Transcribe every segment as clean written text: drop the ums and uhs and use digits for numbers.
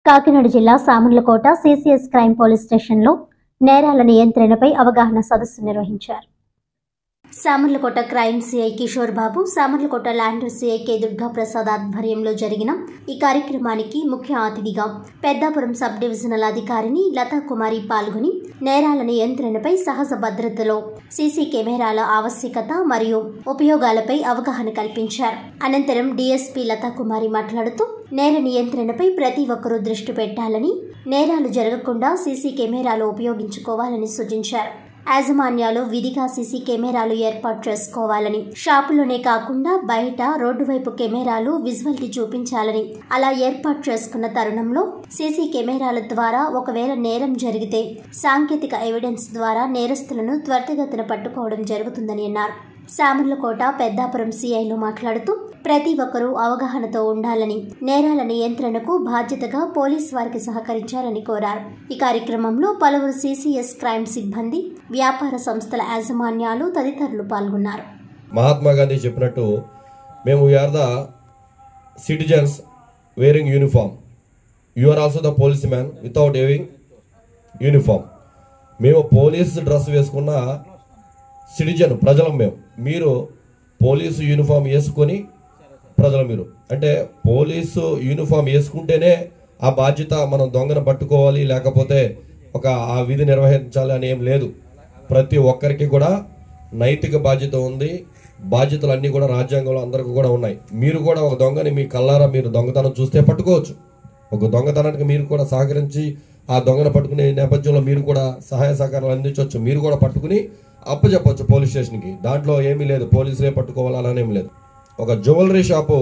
కాకినాడ జిల్లా Samarlakota CCS crime police స్టేషన్లో నేరాల నియంత్రణపై అవగాహన సదస్సు నిర్వహించారు. Samarlakota crime CI Kishore Babu, Samarlakota land CI K Durga Prasad ఆధ్వర్యంలో జరిగిన ఈ కార్యక్రమానికి ముఖ్య అతిథిగా పెద్దాపురం సబ్ డివిజనల్ అధికారిని లతా కుమారి పాల్గొని నేరాల నియంత్రణపై సహజ భద్రతలో సీసీ కెమెరాల ఆవశ్యకత మరియు ఉపయోగాలపై అవగాహన కల్పించారు. అనంతరం డీఎస్పీ లతా కుమారి మాట్లాడుతూ నేర నియంత్రణపై ప్రతి ఒక్కరూ దృష్టి పెట్టాలని, నేరాలు జరగకుండా సీసీ కెమెరాలు ఉపయోగించుకోవాలని సూచించారు. యాజమాన్యాలు విధిగా సీసీ కెమెరాలు ఏర్పాటు చేసుకోవాలని, షాపులోనే కాకుండా బయట రోడ్డు వైపు కెమెరాలు విజువల్టీ చూపించాలని, అలా ఏర్పాటు చేసుకున్న తరుణంలో సీసీ కెమెరాల ద్వారా ఒకవేళ నేరం జరిగితే సాంకేతిక ఎవిడెన్స్ ద్వారా నేరస్తులను త్వరితగతిన పట్టుకోవడం జరుగుతుందని అన్నారు. సామర్లకోట పెద్దాపురం సిఐలు మాట్లాడుతూ ప్రతి ఒక్కరూ అవగాహనతో ఉండాలని, నేరాల నియంత్రణకు బాధ్యతగా పోలీస్ వారికి సహకరించాలని కోరారు. ఈ కార్యక్రమంలో పలువురు సిసిఎస్ క్రైమ్ సిబ్బంది, వ్యాపార సంస్థల యాజమాన్యాలు తదితరులు పాల్గొన్నారు. మహాత్మా గాంధీ చెప్పినట్టు మేము we are the citizens wearing uniform, you are also the police man without wearing uniform. మేము పోలీస్ డ్రెస్ వేసుకున్న సిటిజన్ ప్రజలం మేము. మీరు పోలీసు యూనిఫామ్ వేసుకొని ప్రజలు మీరు అంటే పోలీసు యూనిఫామ్ వేసుకుంటేనే ఆ బాధ్యత మనం దొంగను పట్టుకోవాలి, లేకపోతే ఆ విధి నిర్వహించాలి అని ఏం లేదు. ప్రతి ఒక్కరికి కూడా నైతిక బాధ్యత ఉంది. బాధ్యతలు అన్నీ కూడా రాజ్యాంగంలో అందరికీ కూడా ఉన్నాయి. మీరు కూడా ఒక దొంగని మీ కళ్ళారా మీరు దొంగతనం చూస్తే పట్టుకోవచ్చు. ఒక దొంగతనానికి మీరు కూడా సహకరించి ఆ దొంగను పట్టుకునే నేపథ్యంలో మీరు కూడా సహాయ సహకారాలు అందించవచ్చు. మీరు కూడా పట్టుకుని అప్పచెప్పచ్చు పోలీస్ స్టేషన్కి. దాంట్లో ఏమీ లేదు, పోలీసులే పట్టుకోవాలని ఏమి లేదు. ఒక జ్యువెలరీ షాపు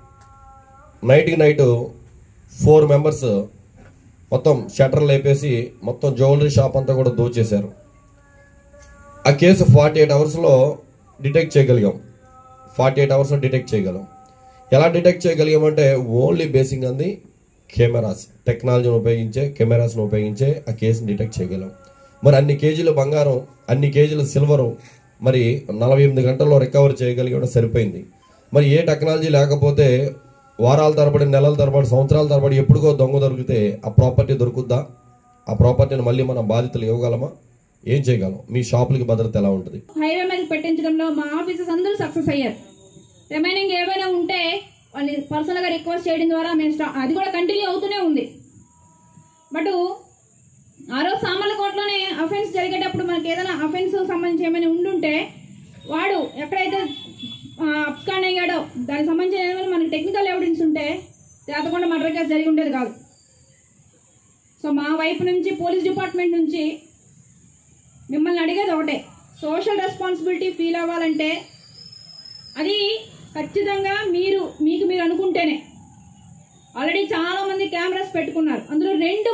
నైట్కి నైట్ 4 మెంబర్స్ మొత్తం షట్టర్లు లేపేసి మొత్తం జ్యువెలరీ షాప్ అంతా కూడా దోచేశారు. ఆ కేసు 48 అవర్స్లో డిటెక్ట్ చేయగలిగాం. 48 అవర్స్లో డిటెక్ట్ చేయగలం. ఎలా డిటెక్ట్ చేయగలిగామంటే ఓన్లీ బేసింగ్ అంది కెమెరాస్, టెక్నాలజీని ఉపయోగించే కెమెరాస్ని ఉపయోగించే ఆ కేసుని డిటెక్ట్ చేయగలం. మరి అన్ని కేజీల బంగారం, అన్ని కేజీల సిల్వరు మరి 48 గంటల్లో రికవర్ చేయగలిగడం సరిపోయింది. మరి ఏ టెక్నాలజీ లేకపోతే వారాల తరబడి, నెలల తరబడి, సంవత్సరాల తరబడి ఎప్పుడుకో దొంగ దొరికితే ఆ ప్రాపర్టీ దొరుకుద్దా? ఆ ప్రాపర్టీని మళ్ళీ మనం బాధితులు ఇవ్వగలమా? ఏం చేయగలం? మీ షాపులకి భద్రత ఎలా ఉంటుంది? హైవే మీద పెట్టించడంలో మా ఆఫీసర్స్ అందరూ సక్సెస్ అయ్యారు. రిమైనింగ్ ఏమైనా ఉంటే వాళ్ళని పర్సనల్గా రిక్వెస్ట్ చేయడం ద్వారా మేము అది కూడా కంటిన్యూ అవుతూనే ఉంది. బట్ ఆ రోజు సామర్లకోటలోనే అఫెన్స్ జరిగేటప్పుడు మనకి ఏదైనా అఫెన్స్ సంబంధించి ఏమైనా ఉండుంటే వాడు ఎక్కడైతే అబ్స్కాండ్ అయ్యాడో దానికి సంబంధించిన ఏమైనా మనకి టెక్నికల్ ఎవిడెన్స్ ఉంటే తేతకుండా మర్డర్ కేసు జరిగి ఉండేది కాదు. సో మా వైపు నుంచి పోలీస్ డిపార్ట్మెంట్ నుంచి మిమ్మల్ని అడిగేది ఒకటే, సోషల్ రెస్పాన్సిబిలిటీ ఫీల్ అవ్వాలంటే అది ఖచ్చితంగా మీకు మీరు అనుకుంటేనే. ఆల్రెడీ చాలామంది కెమెరాస్ పెట్టుకున్నారు, అందులో రెండు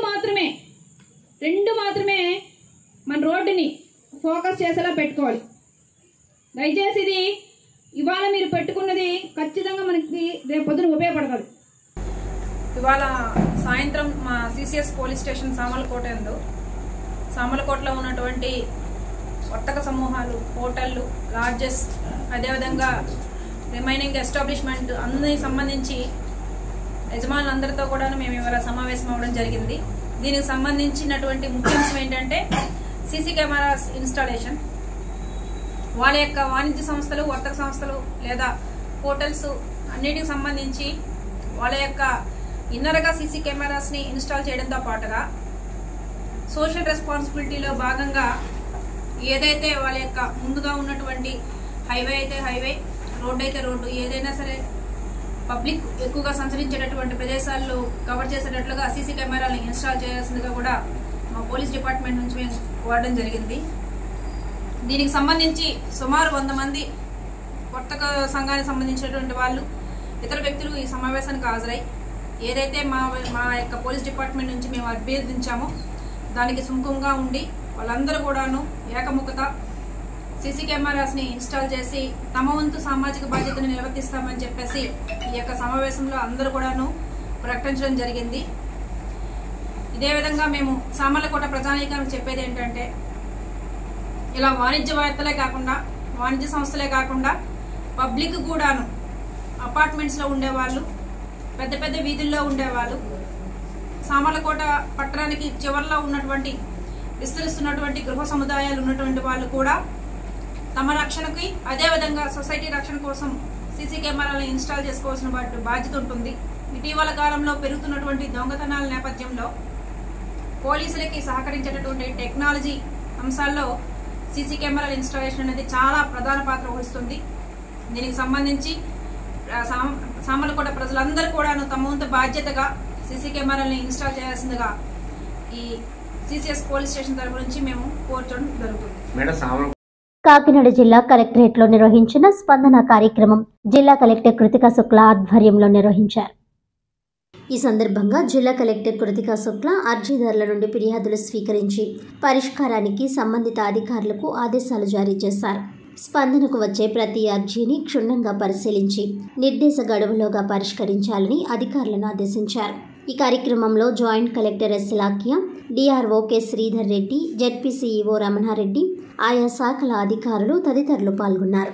మాత్రమే మన రోడ్డుని ఫోకస్ చేసేలా పెట్టుకోవాలి. దయచేసి ఇది ఇవాళ మీరు పెట్టుకున్నది ఖచ్చితంగా మనకి రేపు పొద్దున ఉపయోగపడతాడు. ఇవాళ సాయంత్రం మా సిసిఎస్ పోలీస్ స్టేషన్ సామర్లకోటలో ఉన్నటువంటి వర్తక సమూహాలు, హోటళ్లు, లాడ్జెస్, అదేవిధంగా రిమైనింగ్ ఎస్టాబ్లిష్మెంట్ అందరికి సంబంధించి యజమానులందరితో కూడా మేము ఇవాళ సమావేశం అవ్వడం జరిగింది. దీనికి సంబంధించినటువంటి ముఖ్యాంశం ఏంటంటే సీసీ కెమెరాస్ ఇన్స్టాలేషన్. వాళ్ళ యొక్క వాణిజ్య సంస్థలు, వర్తక సంస్థలు లేదా హోటల్స్ అన్నిటికి సంబంధించి వాళ్ళ యొక్క ఇన్నర్గా సీసీ కెమెరాస్ని ఇన్స్టాల్ చేయడంతో పాటుగా సోషల్ రెస్పాన్సిబిలిటీలో భాగంగా ఏదైతే వాళ్ళ యొక్క ముందుగా ఉన్నటువంటి హైవే అయితే హైవే, రోడ్డు అయితే రోడ్డు, ఏదైనా సరే పబ్లిక్ ఎక్కువగా సంచరించేటటువంటి ప్రదేశాల్లో కవర్ చేసేటట్లుగా సీసీ కెమెరాలను ఇన్స్టాల్ చేయాల్సిందిగా కూడా మా పోలీస్ డిపార్ట్మెంట్ నుంచి మేము కోరడం జరిగింది. దీనికి సంబంధించి సుమారు 100 మంది వర్తక సంఘానికి సంబంధించినటువంటి వాళ్ళు, ఇతర వ్యక్తులు ఈ సమావేశానికి హాజరై ఏదైతే మా యొక్క పోలీస్ డిపార్ట్మెంట్ నుంచి మేము అభ్యర్థించామో దానికి సుముఖంగా ఉండి వాళ్ళందరూ కూడాను ఏకముఖత సీసీ కెమెరాస్ని ఇన్స్టాల్ చేసి తమ వంతు సామాజిక బాధ్యతను నిర్వర్తిస్తామని చెప్పేసి ఈ యొక్క సమావేశంలో అందరూ కూడాను ప్రకటించడం జరిగింది. ఇదే విధంగా మేము సామర్లకోట ప్రజానీకానికి చెప్పేది ఏంటంటే, ఇలా వాణిజ్య సంస్థలే కాకుండా పబ్లిక్ కూడాను, అపార్ట్మెంట్స్లో ఉండేవాళ్ళు, పెద్ద పెద్ద వీధుల్లో ఉండేవాళ్ళు, సామర్లకోట పట్టణానికి చివరిలో ఉన్నటువంటి విస్తరిస్తున్నటువంటి గృహ సముదాయాలు ఉన్నటువంటి వాళ్ళు కూడా తమ రక్షణకి అదేవిధంగా సొసైటీ రక్షణ కోసం సీసీ కెమెరాలను ఇన్స్టాల్ చేసుకోవాల్సిన బాధ్యత ఉంటుంది. ఇటీవల కాలంలో పెరుగుతున్నటువంటి దొంగతనాల నేపథ్యంలో పోలీసులకి సహకరించేటటువంటి టెక్నాలజీ అంశాల్లో సీసీ కెమెరాల ఇన్స్టాలేషన్ అనేది చాలా ప్రధాన పాత్ర వహిస్తుంది. దీనికి సంబంధించి సామర్లకోట ప్రజలందరూ కూడాను తమ వంతు బాధ్యతగా సీసీ కెమెరాలను ఇన్స్టాల్ చేయాల్సిందిగా ఈ సిసిఎస్ పోలీస్ స్టేషన్ తరపు నుంచి మేము కోరడం జరుగుతుంది. కాకినాడ జిల్లా కలెక్టరేట్లో నిర్వహించిన స్పందన కార్యక్రమం జిల్లా కలెక్టర్ కృతికా శుక్లా ఆధ్వర్యంలో నిర్వహించారు. ఈ సందర్భంగా జిల్లా కలెక్టర్ కృతికా శుక్లా అర్జీదారుల నుండి ఫిర్యాదులు స్వీకరించి పరిష్కారానికి సంబంధిత అధికారులకు ఆదేశాలు జారీ చేశారు. స్పందనకు వచ్చే ప్రతి అర్జీని క్షుణ్ణంగా పరిశీలించి నిర్దేశ గడువులోగా పరిష్కరించాలని అధికారులను ఆదేశించారు. ఈ కార్యక్రమంలో joint collector S Lakhya, DRO K Sridhar Reddy, ZPCEO Ramanareddy, ఆయా శాఖల అధికారులు తదితరులు పాల్గొన్నారు.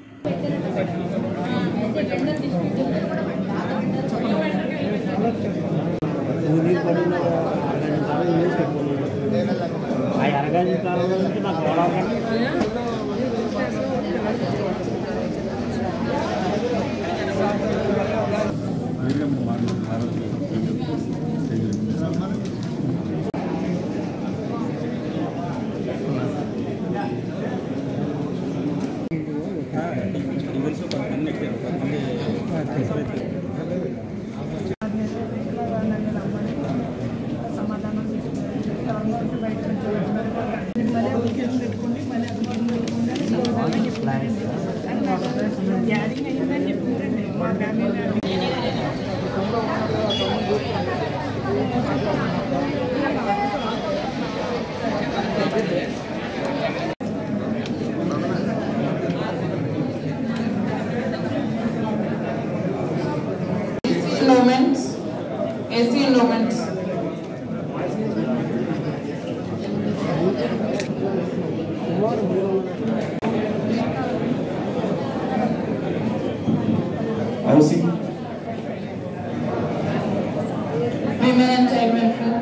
AC endowments. Housing. Women and child welfare.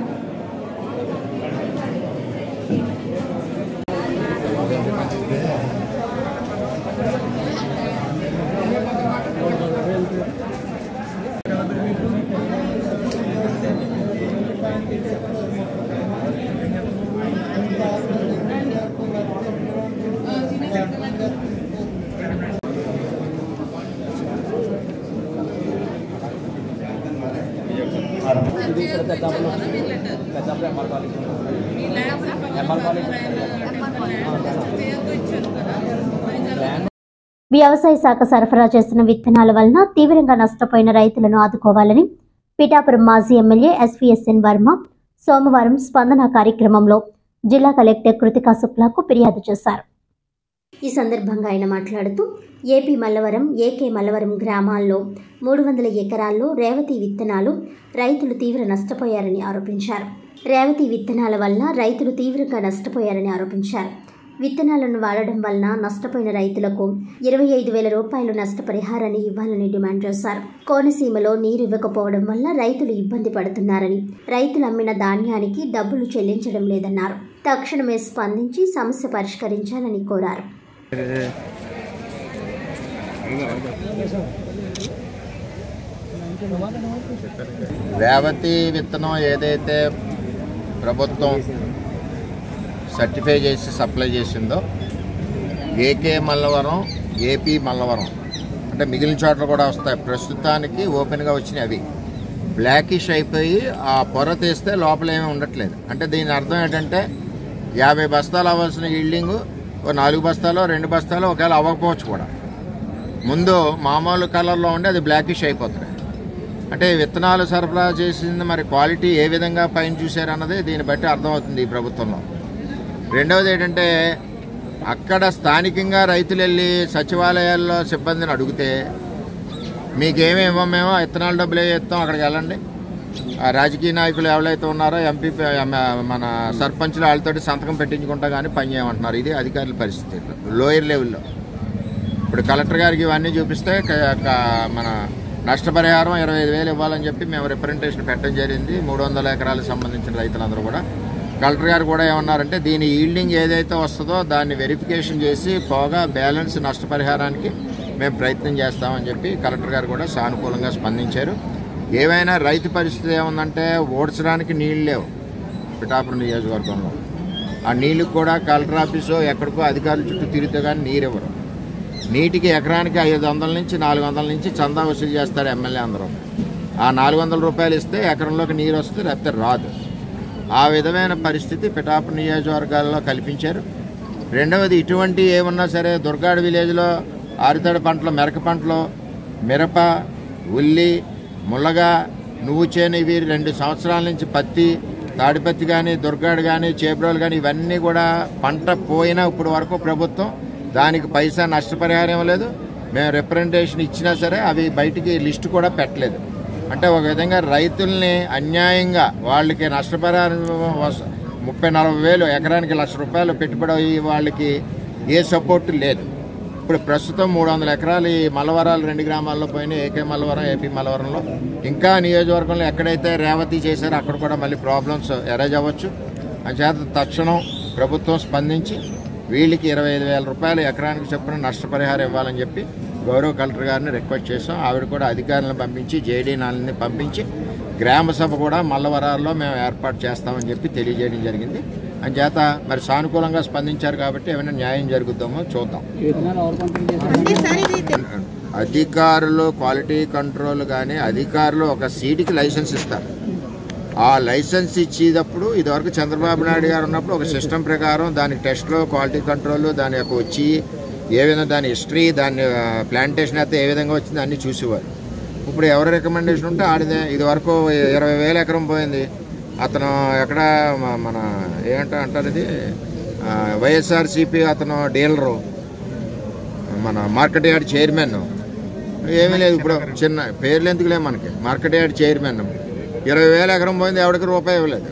వ్యవసాయ శాఖ సరఫరా చేసిన విత్తనాల వలన తీవ్రంగా నష్టపోయిన రైతులను ఆదుకోవాలని పిఠాపురం మాజీ ఎమ్మెల్యే ఎస్వీఎస్ఎన్ వర్మ సోమవారం స్పందన కార్యక్రమంలో జిల్లా కలెక్టర్ కృతికా శుక్లాకు ఫిర్యాదు చేశారు. ఈ సందర్భంగా ఆయన మాట్లాడుతూ ఏపీ మల్లవరం, ఏకే మల్లవరం గ్రామాల్లో 300 ఎకరాల్లో రేవతి విత్తనాలు రైతులు తీవ్ర నష్టపోయారని ఆరోపించారు. రేవతి విత్తనాల వల్ల రైతులు తీవ్రంగా నష్టపోయారని ఆరోపించారు. విత్తనాలను వాడడం వలన నష్టపోయిన రైతులకు 25,000 రూపాయలు నష్టపరిహారాన్ని ఇవ్వాలని డిమాండ్ చేశారు. కోనసీమలో నీరు ఇవ్వకపోవడం వల్ల రైతులు ఇబ్బంది పడుతున్నారని, రైతులు అమ్మిన ధాన్యానికి డబ్బులు చెల్లించడం లేదన్నారు. తక్షణమే స్పందించి సమస్య పరిష్కరించాలని కోరారు. రేవతి విత్తనం ఏదైతే ప్రభుత్వం సర్టిఫై చేసి సప్లై చేసిందో ఏకే మల్లవరం, ఏపీ మల్లవరం అంటే మిగిలిన చోట్ల కూడా వస్తాయి. ప్రస్తుతానికి ఓపెన్గా వచ్చినాయి. అవి బ్లాకిష్ అయిపోయి ఆ పొర తీస్తే లోపల ఏమీ ఉండట్లేదు. అంటే దీని అర్థం ఏంటంటే 50 బస్తాలు అవ్వాల్సిన ఈల్డింగ్ 4 బస్తాలో 2 బస్తాలో ఒకవేళ అవ్వకపోవచ్చు కూడా. ముందు మామూలు కలర్లో ఉండి అది బ్లాకిష్ అయిపోతుంది. అంటే విత్తనాలు సరఫరా చేసింది మరి క్వాలిటీ ఏ విధంగా పైన చూశారన్నది దీన్ని బట్టి అర్థమవుతుంది ఈ ప్రభుత్వంలో. రెండవది ఏంటంటే అక్కడ స్థానికంగా రైతులు వెళ్ళి సచివాలయాల్లో సిబ్బందిని అడిగితే మీకేమీ ఇవ్వం, మేము విత్తనాల డబ్బులు ఇస్తాం, అక్కడికి వెళ్ళండి, ఆ రాజకీయ నాయకులు ఎవరైతే ఉన్నారో ఎంపీ మన సర్పంచులు వాళ్ళతోటి సంతకం పెట్టించుకుంటా కానీ పని చేయమంటున్నారు. ఇది అధికారుల పరిస్థితి లోయర్ లెవెల్లో. ఇప్పుడు కలెక్టర్ గారికి ఇవన్నీ చూపిస్తే మన నష్టపరిహారం 25,000 ఇవ్వాలని చెప్పి మేము రిప్రజెంటేషన్ పెట్టడం జరిగింది. 300 ఎకరాలకు సంబంధించిన రైతులందరూ కూడా. కలెక్టర్ గారు కూడా ఏమన్నారంటే దీని ఈల్డింగ్ ఏదైతే వస్తుందో దాన్ని వెరిఫికేషన్ చేసి పోగా బ్యాలెన్స్ నష్టపరిహారానికి మేము ప్రయత్నం చేస్తామని చెప్పి కలెక్టర్ గారు కూడా సానుకూలంగా స్పందించారు. ఏవైనా రైతు పరిస్థితి ఏముందంటే ఓడ్చడానికి నీళ్ళు లేవు పిఠాపురం నియోజకవర్గంలో. ఆ నీళ్ళకి కూడా కలెక్టర్ ఆఫీసు ఎక్కడికో అధికారుల చుట్టూ తిరిగితే కానీ నీరు ఇవ్వరు. నీటికి ఎకరానికి 500 నుంచి 400 నుంచి చందా వసూలు చేస్తారు ఎమ్మెల్యే అందరూ. ఆ 400 రూపాయలు ఇస్తే ఎకరంలోకి నీరు వస్తే లేకపోతే రాదు. ఆ విధమైన పరిస్థితి పిఠాపురం నియోజకవర్గాల్లో కల్పించారు. రెండవది ఇటువంటి ఏమన్నా సరే దుర్గాడ విలేజ్లో ఆరుతడి పంటలు, మెరక పంటలు, మిరప, ఉల్లి, ముల్లగా, నువ్వు చేను ఇవి 2 సంవత్సరాల నుంచి పత్తి, తాడిపత్తి కానీ, దుర్గాడు కానీ, చేబ్రోలు కానీ ఇవన్నీ కూడా పంట పోయినా ఇప్పుడు వరకు ప్రభుత్వం దానికి పైసా నష్టపరిహారం ఇవ్వలేదు. మేము రిప్రజెంటేషన్ ఇచ్చినా సరే అవి బయటికి లిస్టు కూడా పెట్టలేదు. అంటే ఒక విధంగా రైతుల్ని అన్యాయంగా వాళ్ళకి నష్టపరిహారం 30-40 వేలు ఎకరానికి ₹1,00,000 పెట్టుబడి వాళ్ళకి ఏ సపోర్టు లేదు. ఇప్పుడు ప్రస్తుతం 300 ఎకరాలు ఈ మల్లవరాలు 2 గ్రామాల్లో పోయినాయి. ఏకే మల్లవరం, ఏపీ మల్లవరంలో. ఇంకా నియోజకవర్గంలో ఎక్కడైతే రేవతి చేశారో అక్కడ కూడా మళ్ళీ ప్రాబ్లమ్స్ ఎరేజ్ అవ్వచ్చు. అంచేత తక్షణం ప్రభుత్వం స్పందించి వీళ్ళకి 25,000 రూపాయలు ఎకరానికి చొప్పున నష్టపరిహారం ఇవ్వాలని చెప్పి గౌరవ కలెక్టర్ గారిని రిక్వెస్ట్ చేసాం. ఆవిడ కూడా అధికారులను పంపించి జేడీ నాలని పంపించి గ్రామ సభ కూడా మల్లవరాల్లో మేము ఏర్పాటు చేస్తామని చెప్పి తెలియజేయడం జరిగింది. అంచేత మరి సానుకూలంగా స్పందించారు కాబట్టి ఏమైనా న్యాయం జరుగుతామో చూద్దాం. అధికారులు క్వాలిటీ కంట్రోల్ కానీ అధికారులు ఒక సీటుకి లైసెన్స్ ఇస్తారు. ఆ లైసెన్స్ ఇచ్చేటప్పుడు ఇదివరకు చంద్రబాబు నాయుడు గారు ఉన్నప్పుడు ఒక సిస్టమ్ ప్రకారం దానికి టెస్ట్లో క్వాలిటీ కంట్రోల్ దాని యొక్క వచ్చి ఏ విధంగా దాని హిస్టరీ దాని ప్లాంటేషన్ అయితే ఏ విధంగా వచ్చింది అన్నీ చూసేవారు. ఇప్పుడు ఎవరి రికమెండేషన్ ఉంటే ఆడిదే. ఇదివరకు 20,000 ఎకరం పోయింది. అతను ఎక్కడ మన ఏమంటారు ఇది వైఎస్ఆర్సీపీ అతను డీలరు, మన మార్కెట్ యార్డ్ చైర్మన్, ఏమీ లేదు. ఇప్పుడు చిన్న పేర్లు ఎందుకులే మనకి. మార్కెట్ యార్డ్ చైర్మన్ 20,000 ఎకరం పోయింది, ఎవరికి రూపాయి ఇవ్వలేదు.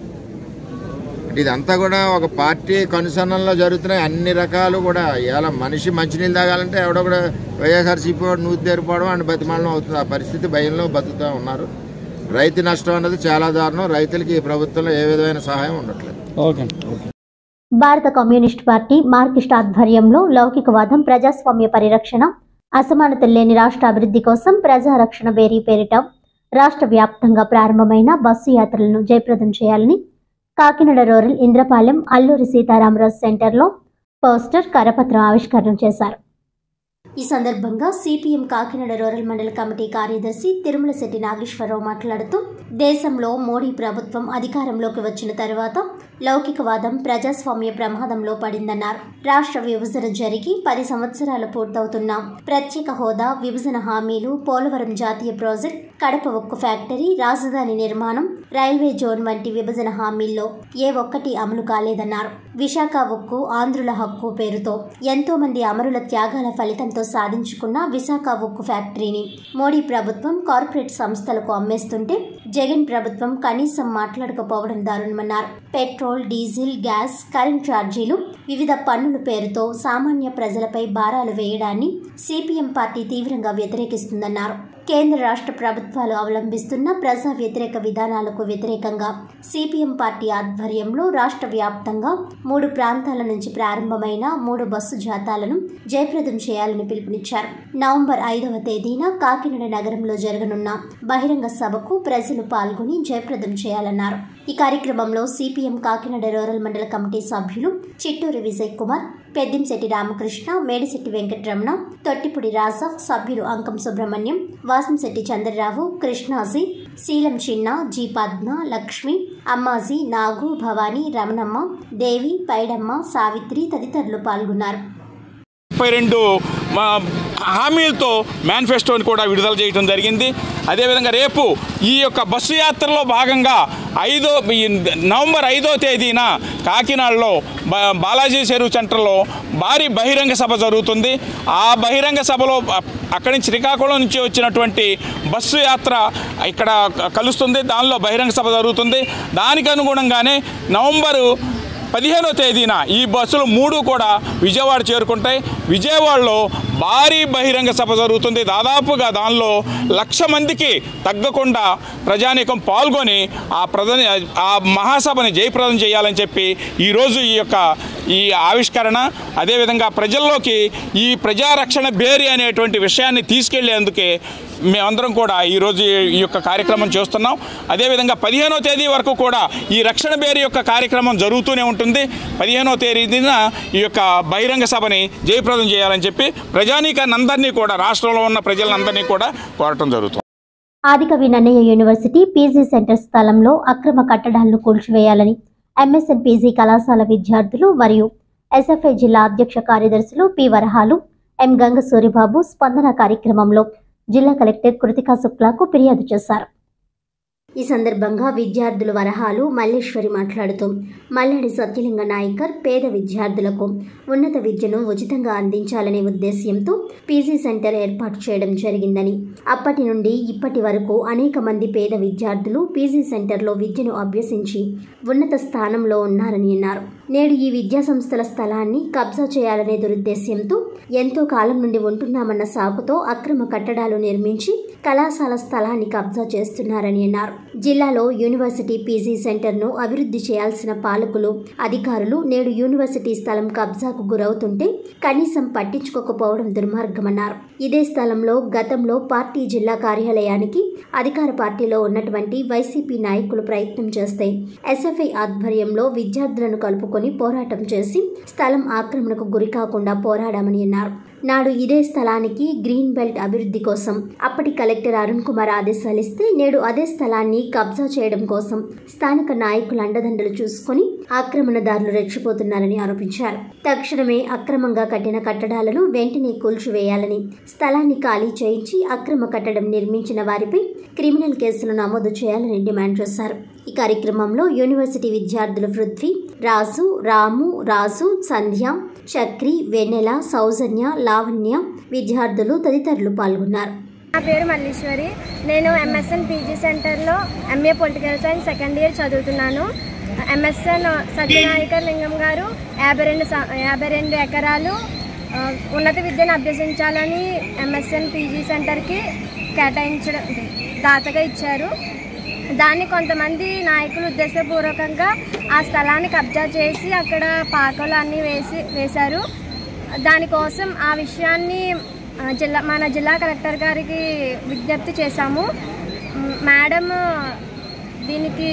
ఇదంతా కూడా ఒక పార్టీ కనుసన్నల్లో జరుగుతున్నాయి. అన్ని రకాలు కూడా ఇలా మనిషి మంచినీళ్ళు తాగాలంటే ఎవడో కూడా వైఎస్ఆర్సీపీ వాడు నూతి తెరిపోవడం అని బతిమాలనం అవుతుంది. ఆ పరిస్థితి భయంలో బతుకుతూ ఉన్నారు. రైతు నష్టం అన్నది చాలా దారుణం. రైతులకి ఈ ప్రభుత్వంలో ఏ విధమైన సహాయం ఉండట్లేదు. భారత కమ్యూనిస్ట్ పార్టీ మార్కిస్ట్ ఆధ్వర్యంలో లౌకికవాదం, ప్రజాస్వామ్య పరిరక్షణ, అసమానతలు లేని రాష్ట్ర అభివృద్ధి కోసం ప్రజారక్షణ బేరీ పేరిట రాష్ట్ర వ్యాప్తంగా ప్రారంభమైన బస్సు యాత్రలను జయప్రదం చేయాలని కాకినాడ రూరల్ ఇంద్రపాలెం అల్లూరి సీతారామరాజు సెంటర్లో పోస్టర్, కరపత్రం ఆవిష్కరణ చేశారు. ఈ సందర్భంగా CPM Kakinada rural mandal committee కార్యదర్శి తిరుమలశెట్టి నాగేశ్వరరావు మాట్లాడుతూ దేశంలో మోడీ ప్రభుత్వం అధికారంలోకి వచ్చిన తర్వాత లౌకికవాదం, ప్రజాస్వామ్య ప్రమాదంలో పడిందన్నారు. రాష్ట్ర విభజన జరిగి 10 సంవత్సరాలు పూర్తవుతున్నా ప్రత్యేక హోదా, విభజన హామీలు, పోలవరం జాతీయ ప్రాజెక్ట్, కడప ఉక్కు ఫ్యాక్టరీ, రాజధాని నిర్మాణం, రైల్వే జోన్ వంటి విభజన హామీల్లో ఏ ఒక్కటి అమలు కాలేదన్నారు. విశాఖ ఉక్కు ఆంధ్రుల హక్కు పేరుతో ఎంతో మంది అమరుల త్యాగాల ఫలితంతో సాధించుకున్న విశాఖ ఉక్కు ఫ్యాక్టరీని మోడీ ప్రభుత్వం కార్పొరేట్ సంస్థలకు అమ్మేస్తుంటే జగన్ ప్రభుత్వం కనీసం మాట్లాడకపోవడం దారుణమన్నారు. పెట్రోల్, డీజిల్, గ్యాస్, కరెంట్ ఛార్జీలు, వివిధ పన్నుల పేరుతో సామాన్య ప్రజలపై భారాలు వేయడాన్ని సిపిఎం పార్టీ తీవ్రంగా వ్యతిరేకిస్తుందన్నారు. కేంద్ర రాష్ట్ర ప్రభుత్వాలు అవలంబిస్తున్న ప్రజా వ్యతిరేక విధానాలకు వ్యతిరేకంగా సిపిఎం పార్టీ ఆధ్వర్యంలో రాష్ట్ర వ్యాప్తంగా 3 ప్రాంతాల నుంచి ప్రారంభమైన 3 బస్సు జాథాలను జయప్రదం చేయాలని పిలుపునిచ్చారు. నవంబర్ 5వ తేదీన కాకినాడ నగరంలో జరగనున్న బహిరంగ సభకు ప్రజలు పాల్గొని జయప్రదం చేయాలన్నారు. ఈ కార్యక్రమంలో CPM Kakinada rural mandal committee సభ్యులు చిట్టూరి విజయ్ కుమార్, పెద్దింశెట్టి రామకృష్ణ, మేడిశెట్టి వెంకటరమణ, తొట్టిపుడి రాజా, సభ్యులు అంకం సుబ్రహ్మణ్యం, వాసంశెట్టి చంద్రరావు, కృష్ణాజీ, శీలం చిన్న, జీ పద్మ, లక్ష్మి, అమ్మాజీ, నాగు, భవానీ, రమణమ్మ, దేవి, పైడమ్మ, సావిత్రి తదితరులు పాల్గొన్నారు. 32 హామీలతో మేనిఫెస్టోని కూడా విడుదల చేయడం జరిగింది. అదేవిధంగా రేపు ఈ యొక్క బస్సు యాత్రలో భాగంగా నవంబర్ 5వ తేదీన కాకినాడలో బాలాజీ చెరువు సెంటర్లో భారీ బహిరంగ సభ జరుగుతుంది. ఆ బహిరంగ సభలో అక్కడి నుంచి శ్రీకాకుళం నుంచి వచ్చినటువంటి బస్సు యాత్ర ఇక్కడ కలుస్తుంది. దానిలో బహిరంగ సభ జరుగుతుంది. దానికి అనుగుణంగానే నవంబరు 15వ తేదీన ఈ బస్సులు 3 కూడా విజయవాడ చేరుకుంటాయి. విజయవాడలో భారీ బహిరంగ సభ జరుగుతుంది. దాదాపుగా దానిలో 1,00,000 మందికి తగ్గకుండా ప్రజానీకం పాల్గొని ఆ మహాసభని జయప్రదం చేయాలని చెప్పి ఈరోజు ఈ ఆవిష్కరణ, అదేవిధంగా ప్రజల్లోకి ఈ ప్రజారక్షణ బేరీ అనేటువంటి విషయాన్ని తీసుకెళ్లేందుకే మేమందరం కూడా ఈరోజు ఈ యొక్క కార్యక్రమం చేస్తున్నాం. అదేవిధంగా 15వ తేదీ వరకు కూడా ఈ రక్షణ బేరీ యొక్క కార్యక్రమం జరుగుతూనే ఉంటుంది. 15వ తేదీన ఈ యొక్క బహిరంగ సభని జయప్రదం చేయాలని చెప్పి ప్రజానీకాన్ని అందరినీ కూడా, రాష్ట్రంలో ఉన్న ప్రజలందరినీ కూడా కోరటం జరుగుతుంది. Adikavi Nannaya university PG centre స్థలంలో అక్రమ కట్టడాలను కూల్చివేయాలని ఎంఎస్ఎన్ పీజీ కళాశాల విద్యార్థులు మరియు ఎస్ఎఫ్ఐ జిల్లా అధ్యక్ష కార్యదర్శులు పి వరహాలు, ఎం గంగ సూరిబాబు స్పందన కార్యక్రమంలో జిల్లా కలెక్టర్ కృతికా శుక్లాకు ఫిర్యాదు చేశారు. ఈ సందర్భంగా విద్యార్థులు వరహాలు మల్లేశ్వరి మాట్లాడుతూ మల్లాడి సత్యలింగ నాయకర్ పేద విద్యార్థులకు ఉన్నత విద్యను ఉచితంగా అందించాలనే ఉద్దేశ్యంతో పీజీ సెంటర్ ఏర్పాటు చేయడం జరిగిందని, అప్పటి నుండి ఇప్పటి వరకు అనేక మంది పేద విద్యార్థులు పీజీ సెంటర్లో విద్యను అభ్యసించి ఉన్నత స్థానంలో ఉన్నారని అన్నారు. నేడు ఈ విద్యా సంస్థల స్థలాన్ని కబ్జా చేయాలనే దురుద్దేశ్యంతో ఎంతో కాలం నుండి ఉంటున్నామన్న సాకుతో అక్రమ కట్టడాలు నిర్మించి కళాశాల స్థలాన్ని కబ్జా చేస్తున్నారని అన్నారు. జిల్లాలో యూనివర్సిటీ పీజీ సెంటర్ను అభివృద్ధి చేయాల్సిన పాలకులు, అధికారులు నేడు యూనివర్సిటీ స్థలం కబ్జాకు గురవుతుంటే కనీసం పట్టించుకోకపోవడం దుర్మార్గమన్నారు. ఇదే స్థలంలో గతంలో పార్టీ జిల్లా కార్యాలయానికి అధికార పార్టీలో ఉన్నటువంటి వైసీపీ నాయకులు ప్రయత్నం చేస్తే ఎస్ఎఫ్ఐ ఆధ్వర్యంలో విద్యార్థులను కలుపుకొని పోరాటం చేసి స్థలం ఆక్రమణకు గురి కాకుండా పోరాడామని అన్నారు. నాడు ఇదే స్థలానికి గ్రీన్ బెల్ట్ అభివృద్ధి కోసం అప్పటి కలెక్టర్ అరుణ్ కుమార్ ఆదేశాలిస్తే నేడు అదే స్థలాన్ని కబ్జా చేయడం కోసం స్థానిక నాయకుల అండదండలు చూసుకొని ఆక్రమణదారులు రెచ్చిపోతున్నారని ఆరోపించారు. తక్షణమే అక్రమంగా కట్టిన కట్టడాలను వెంటనే కూల్చివేయాలని, స్థలాన్ని ఖాళీ చేయించి అక్రమ కట్టడం నిర్మించిన వారిపై క్రిమినల్ కేసులు నమోదు చేయాలని డిమాండ్ చేశారు. ఈ కార్యక్రమంలో యూనివర్సిటీ విద్యార్థులు పృథ్వీ, రాజు, రాము, రాజు, సంధ్య, చక్రి, వెన్నెల, సౌజన్య, లావణ్య, విద్యార్థులు తదితరులు పాల్గొన్నారు. నా పేరు మల్లీశ్వరి. నేను ఎంఎస్ఎన్ పీజీ సెంటర్లో MA political science second year చదువుతున్నాను. ఎంఎస్ఎన్ సత్యనాయకర్ లింగం గారు 52 ఎకరాలు ఉన్నత విద్యను అభ్యసించాలని ఎంఎస్ఎన్ పీజీ సెంటర్కి కేటాయించడం దాతగా ఇచ్చారు. దాన్ని కొంతమంది నాయకులు ఉద్దేశపూర్వకంగా ఆ స్థలాన్ని కబ్జా చేసి అక్కడ పాకలు అన్నీ వేశారు. దానికోసం ఆ విషయాన్ని మన జిల్లా కలెక్టర్ గారికి విజ్ఞప్తి చేశాము. మేడం దీనికి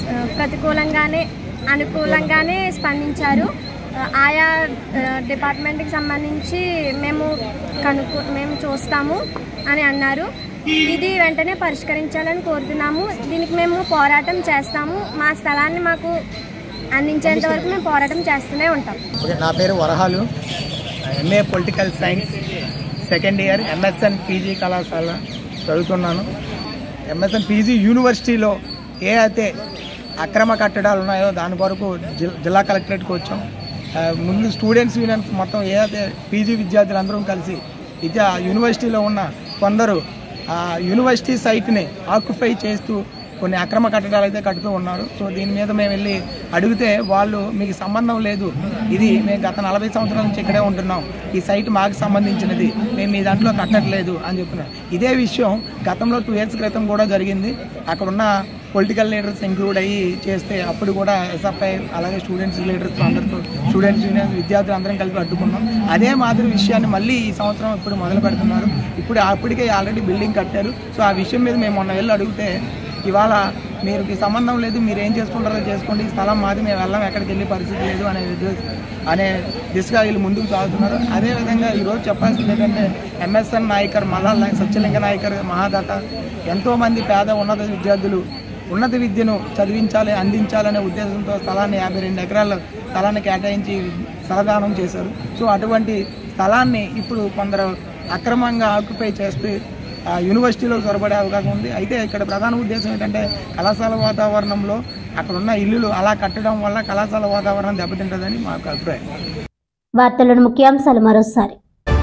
అనుకూలంగానే స్పందించారు. ఆయా డిపార్ట్మెంట్కి సంబంధించి మేము చూస్తాము అని అన్నారు. ఇది వెంటనే పరిష్కరించాలని కోరుతున్నాము. దీనికి మేము పోరాటం చేస్తాము. మా స్థలాన్ని మాకు అందించేంత వరకు మేము పోరాటం చేస్తూనే ఉంటాం. నా పేరు Varahalu, MA political science second year MSN PG కళాశాల చదువుతున్నాను. ఎంఎస్ఎన్ పీజీ యూనివర్సిటీలో ఏ అయితే అక్రమ కట్టడాలు ఉన్నాయో దాని కొరకు జిల్లా కలెక్టరేట్కి వచ్చాం. ముందు స్టూడెంట్స్ యూనియన్స్ మొత్తం ఏ అయితే పీజీ విద్యార్థులందరం కలిసి యూనివర్సిటీలో ఉన్న కొందరు ఆ యూనివర్సిటీ సైట్ని ఆక్యుపై చేస్తూ కొన్ని అక్రమ కట్టడాలు అయితే కట్టుతూ ఉన్నారు. సో దీని మీద మేము వెళ్ళి అడిగితే వాళ్ళు మీకు సంబంధం లేదు, ఇది మేము గత 40 సంవత్సరాల నుంచి ఇక్కడే ఉంటున్నాం, ఈ సైట్ మాకు సంబంధించినది, మేము మీ దాంట్లో కట్టట్లేదు అని చెప్తున్నారు. ఇదే విషయం గతంలో 2 years క్రితం కూడా జరిగింది. అక్కడున్న పొలిటికల్ లీడర్స్ ఇంక్లూడ్ అయ్యి చేస్తే అప్పుడు కూడా ఎస్ఎఫ్ఐ అలాగే స్టూడెంట్స్ లీడర్స్ అందరితో స్టూడెంట్స్ యూనియన్ విద్యార్థులు అందరం కలిపి అడ్డుకున్నాం. అదే మాదిరి విషయాన్ని మళ్ళీ ఈ సంవత్సరం ఇప్పుడు మొదలు పెడుతున్నారు. అప్పటికే ఆల్రెడీ బిల్డింగ్ కట్టారు. సో ఆ విషయం మీద మేము మొన్న వెళ్ళి అడిగితే ఇవాళ మీకు సంబంధం లేదు, మీరు ఏం చేసుకుంటారో చేసుకోండి, స్థలం మాది, మేము వెళ్ళాం, ఎక్కడికి వెళ్ళే పరిస్థితి లేదు అనే దిశగా వీళ్ళు ముందుకు సాగుతున్నారు. అదేవిధంగా ఈరోజు చెప్పాల్సింది ఏంటంటే ఎంఎస్ఎన్ నాయకర్ సత్యలింగ నాయకర్ మహాదాత ఎంతోమంది పేద ఉన్నత విద్యార్థులు ఉన్నత విద్యను చదివించాలి, అందించాలనే ఉద్దేశంతో స్థలాన్ని 52 ఎకరాల స్థలాన్ని కేటాయించి స్థలదానం చేశారు. సో అటువంటి స్థలాన్ని ఇప్పుడు కొందరు అక్రమంగా ఆక్యుపై చేస్తే యూనివర్సిటీలో చొరబడే అవకాశం ఉంది. అయితే ఇక్కడ ప్రధాన ఉద్దేశం ఏంటంటే కళాశాల వాతావరణంలో అక్కడున్న ఇల్లులు అలా కట్టడం వల్ల కళాశాల వాతావరణం దెబ్బతింటుందని మాకు అభిప్రాయం. వార్తలను ముఖ్యాంశాలు మరోసారి.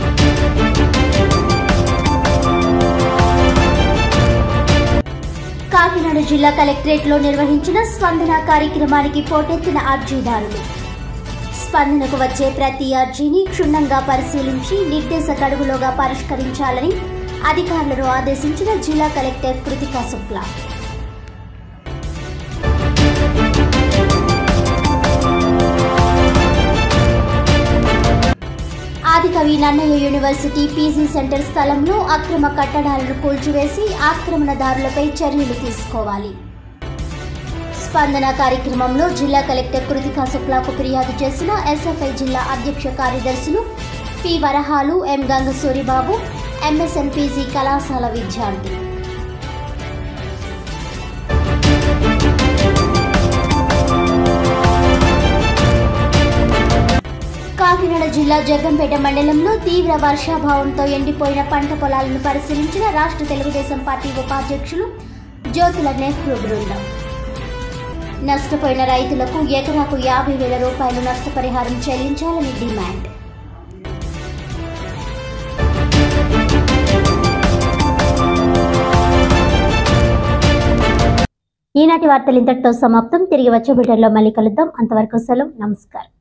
కాకినాడ జిల్లా కలెక్టరేట్లో నిర్వహించిన స్పందన కార్యక్రమానికి పోటెత్తిన అర్జీదారులు. స్పందనకు వచ్చే ప్రతి అర్జీని క్షుణ్ణంగా పరిశీలించి నిర్దేశ గడువులోగా పరిష్కరించాలని అధికారులను ఆదేశించిన జిల్లా collector Kritika Shukla. Adikavi Nannaya university PG centre స్థలంలో అక్రమ కట్టడాలను కూల్చివేసి ఆక్రమణదారులపై చర్యలు తీసుకోవాలి. స్పందన కార్యక్రమంలో జిల్లా కలెక్టర్ కృతికా శుక్లాకు ఫిర్యాదు చేసిన ఎస్ఎఫ్ఐ జిల్లా అధ్యక్ష కార్యదర్శులు పి వరహాలు, ఎం గంగసూరిబాబు, ఎంఎస్ఎన్ పీజీ కళాశాల విద్యార్థి. కాకినాడ జిల్లా జగ్గంపేట మండలంలో తీవ్ర వర్షాభావంతో ఎండిపోయిన పంట పొలాలను పరిశీలించిన రాష్ట్ర తెలుగుదేశం పార్టీ ఉపాధ్యక్షులు జ్యోతుల నెహ్రూ బృందం. నష్టపోయిన రైతులకు ఎకరాకు 50,000 రూపాయలు నష్టపరిహారం చెల్లించాలని డిమాండ్. ఈనాటి వార్తలు ఇంతటితో సమాప్తం. తిరిగి వచ్చే బులెటిన్లో మళ్ళీ కలుద్దాం. అంతవరకు సెలవు. నమస్కారం.